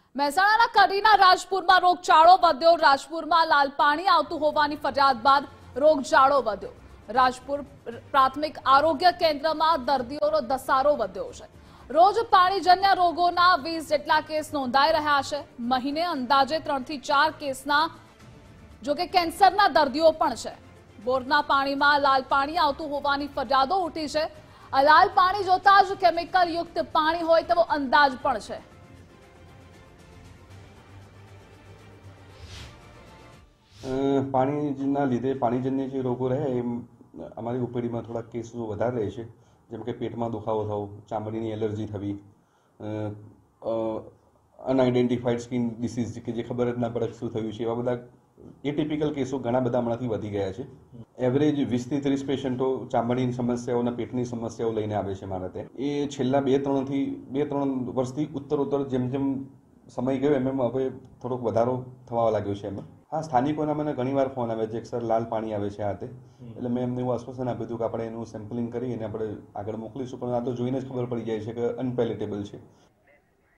મહેસાણાના કડીના રાજપુરમાં રોગચાળો વધ્યો। રાજપુરમાં લાલ પાણી આવતું હોવાની ફરિયાદ બાદ રોગચાળો વધ્યો। રાજપુર પ્રાથમિક આરોગ્ય કેન્દ્રમાં દર્દીઓનો ધસારો વધ્યો છે। રોજ પાણીજન્ય રોગોના 20 જેટલા કેસ નોંધાઈ રહ્યા છે। મહિને અંદાજે 3 થી 4 કેસના જોકે કેન્સરના દર્દીઓ પણ છે। બોરના પાણીમાં લાલ પાણી આવતું હોવાની ફરિયાદો ઉઠી છે। આ લાલ પાણી જોતા જ કેમિકલ યુક્ત પાણી હોય તેવો અંદાજ પણ છે। પાણીના લીધે પાણીજન્ય જે રોગો રહે એ અમારી ઓપીડીમાં થોડા કેસો વધારે રહે છે, જેમ કે પેટમાં દુખાવો થવો, ચામડીની એલર્જી થવી, અનઆઇડેન્ટિફાઈડ સ્કિન ડિસીઝ કે જે ખબર જ ના પડે શું થયું છે, એવા બધા એટિપિકલ કેસો ઘણા બધા હમણાંથી વધી ગયા છે। એવરેજ 20 થી 30 પેશન્ટો ચામડીની સમસ્યાઓ અને પેટની સમસ્યાઓ લઈને આવે છે મારા ત્યાં। એ છેલ્લા 2-3 વર્ષથી ઉત્તરોત્તર જેમ જેમ સમય ગયો એમ હવે થોડોક વધારો થવા લાગ્યો છે એમાં। હા, સ્થાનિકોના મને ઘણીવાર ફોન આવે છે કે સર લાલ પાણી આવે છે હાથે, એટલે મેં એમને એવું આશ્વાસન આપ્યું હતું કે આપણે એનું સેમ્પલિંગ કરી અને આપણે આગળ મોકલીશું, પણ આ તો જોઈને જ ખબર પડી જાય છે કે અનપેલેટેબલ છે।